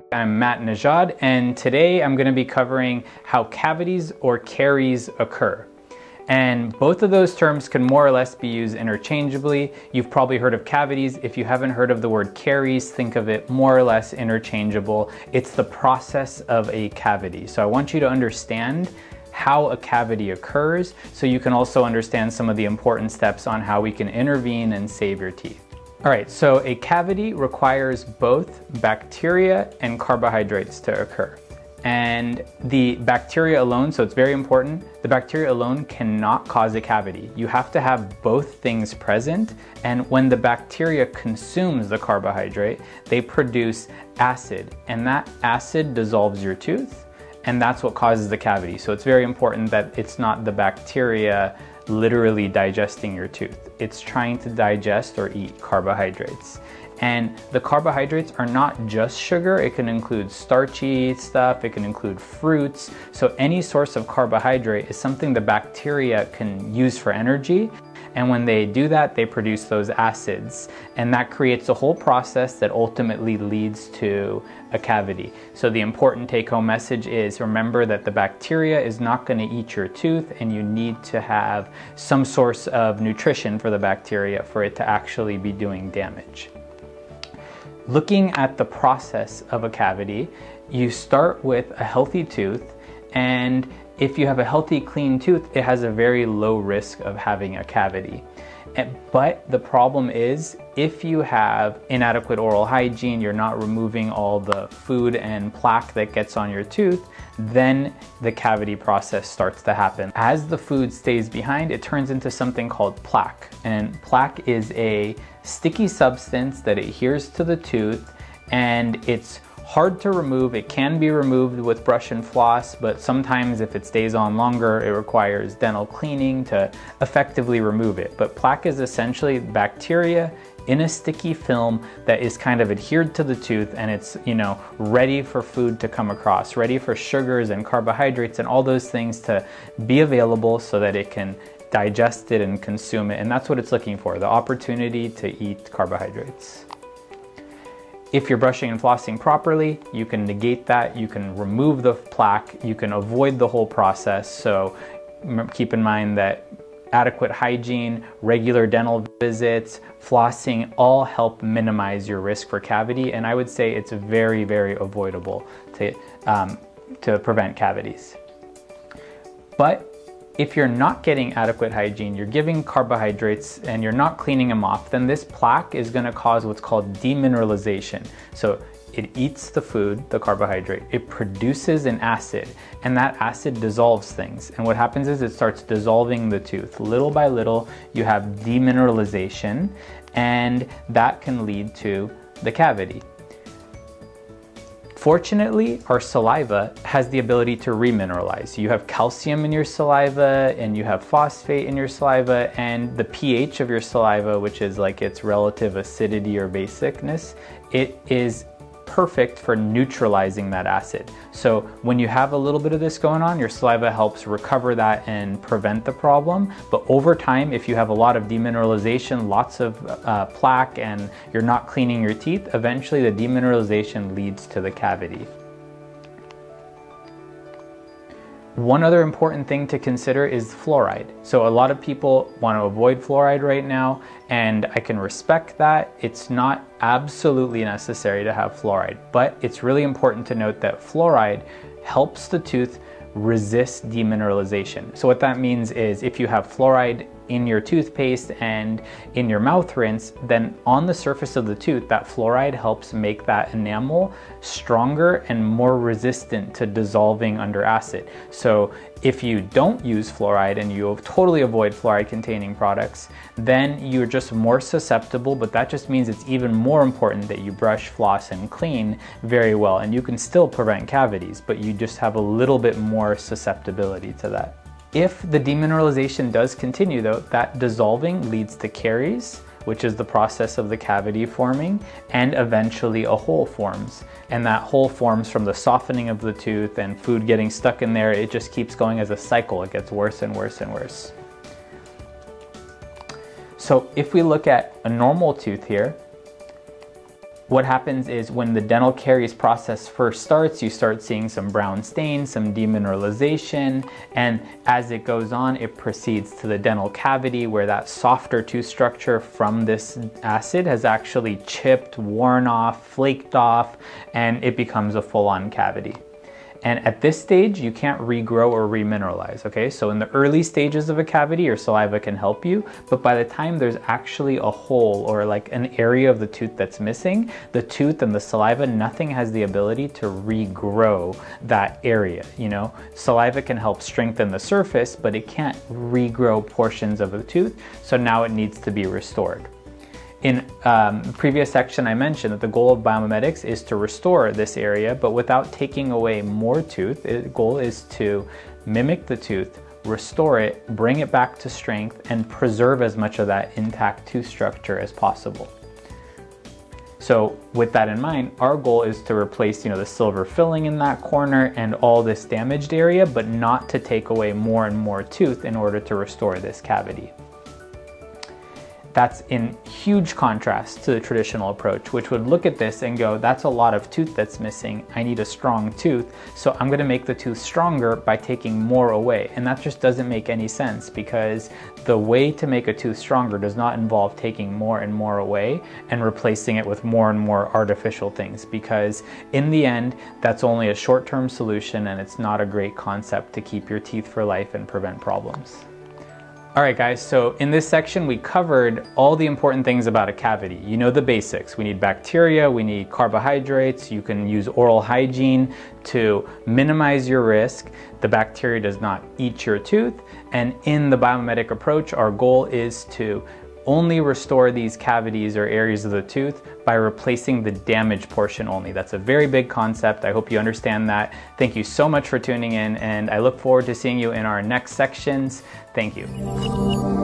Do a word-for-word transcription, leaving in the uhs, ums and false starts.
I'm Matt Nejad, and today I'm going to be covering how cavities or caries occur. And both of those terms can more or less be used interchangeably. You've probably heard of cavities. If you haven't heard of the word caries, think of it more or less interchangeable. It's the process of a cavity. So I want you to understand how a cavity occurs so you can also understand some of the important steps on how we can intervene and save your teeth. All right, so a cavity requires both bacteria and carbohydrates to occur. And the bacteria alone, so it's very important, the bacteria alone cannot cause a cavity. You have to have both things present, and when the bacteria consumes the carbohydrate, they produce acid, and that acid dissolves your tooth, and that's what causes the cavity. So it's very important that it's not the bacteria literally digesting your tooth. It's trying to digest or eat carbohydrates. And the carbohydrates are not just sugar, it can include starchy stuff, it can include fruits. So any source of carbohydrate is something the bacteria can use for energy. And when they do that, they produce those acids. And that creates a whole process that ultimately leads to a cavity. So the important take-home message is remember that the bacteria is not going to eat your tooth, and you need to have some source of nutrition for the bacteria for it to actually be doing damage. Looking at the process of a cavity, you start with a healthy tooth, and if you have a healthy, clean tooth, it has a very low risk of having a cavity. But the problem is, if you have inadequate oral hygiene, you're not removing all the food and plaque that gets on your tooth, then the cavity process starts to happen. As the food stays behind, it turns into something called plaque. And plaque is a sticky substance that adheres to the tooth, and it's hard to remove. It can be removed with brush and floss, but sometimes if it stays on longer, it requires dental cleaning to effectively remove it. But plaque is essentially bacteria in a sticky film that is kind of adhered to the tooth, and it's, you know, ready for food to come across, ready for sugars and carbohydrates and all those things to be available so that it can digest it and consume it. And that's what it's looking for, the opportunity to eat carbohydrates. If you're brushing and flossing properly, you can negate that, you can remove the plaque, you can avoid the whole process. So keep in mind that adequate hygiene, regular dental visits, flossing all help minimize your risk for cavity, and I would say it's very, very avoidable to, um, to prevent cavities. But if you're not getting adequate hygiene, you're giving carbohydrates and you're not cleaning them off, then this plaque is going to cause what's called demineralization. So it eats the food, the carbohydrate, it produces an acid, and that acid dissolves things. And what happens is it starts dissolving the tooth. Little by little, you have demineralization, and that can lead to the cavity. Fortunately, our saliva has the ability to remineralize. You have calcium in your saliva, and you have phosphate in your saliva, and the pH of your saliva, which is like its relative acidity or basicness, it is perfect for neutralizing that acid. So when you have a little bit of this going on, your saliva helps recover that and prevent the problem. But over time, if you have a lot of demineralization, lots of uh, plaque, and you're not cleaning your teeth, eventually the demineralization leads to the cavity. One other important thing to consider is fluoride. So a lot of people want to avoid fluoride right now, and I can respect that. It's not absolutely necessary to have fluoride, but it's really important to note that fluoride helps the tooth resist demineralization. So what that means is if you have fluoride in your toothpaste and in your mouth rinse, then on the surface of the tooth, that fluoride helps make that enamel stronger and more resistant to dissolving under acid. So if you don't use fluoride and you totally avoid fluoride containing products, then you're just more susceptible, but that just means it's even more important that you brush, floss, and clean very well. And you can still prevent cavities, but you just have a little bit more susceptibility to that. If the demineralization does continue though, that dissolving leads to caries, which is the process of the cavity forming, and eventually a hole forms. And that hole forms from the softening of the tooth and food getting stuck in there. It just keeps going as a cycle. It gets worse and worse and worse. So if we look at a normal tooth here, what happens is when the dental caries process first starts, you start seeing some brown stains, some demineralization, and as it goes on, it proceeds to the dental cavity where that softer tooth structure from this acid has actually chipped, worn off, flaked off, and it becomes a full-on cavity. And at this stage, you can't regrow or remineralize, okay? So in the early stages of a cavity, your saliva can help you, but by the time there's actually a hole or like an area of the tooth that's missing, the tooth and the saliva, nothing has the ability to regrow that area, you know? Saliva can help strengthen the surface, but it can't regrow portions of the tooth, so now it needs to be restored. In um, the previous section, I mentioned that the goal of biomimetics is to restore this area, but without taking away more tooth. The goal is to mimic the tooth, restore it, bring it back to strength, and preserve as much of that intact tooth structure as possible. So with that in mind, our goal is to replace, you know, the silver filling in that corner and all this damaged area, but not to take away more and more tooth in order to restore this cavity. That's in huge contrast to the traditional approach, which would look at this and go, that's a lot of tooth that's missing. I need a strong tooth, so I'm gonna make the tooth stronger by taking more away. And that just doesn't make any sense, because the way to make a tooth stronger does not involve taking more and more away and replacing it with more and more artificial things, because in the end, that's only a short-term solution and it's not a great concept to keep your teeth for life and prevent problems. All right, guys, so in this section, we covered all the important things about a cavity. You know the basics. We need bacteria, we need carbohydrates, you can use oral hygiene to minimize your risk. The bacteria does not eat your tooth. And in the biomimetic approach, our goal is to only restore these cavities or areas of the tooth by replacing the damaged portion only. That's a very big concept. I hope you understand that. Thank you so much for tuning in, and I look forward to seeing you in our next sections. Thank you.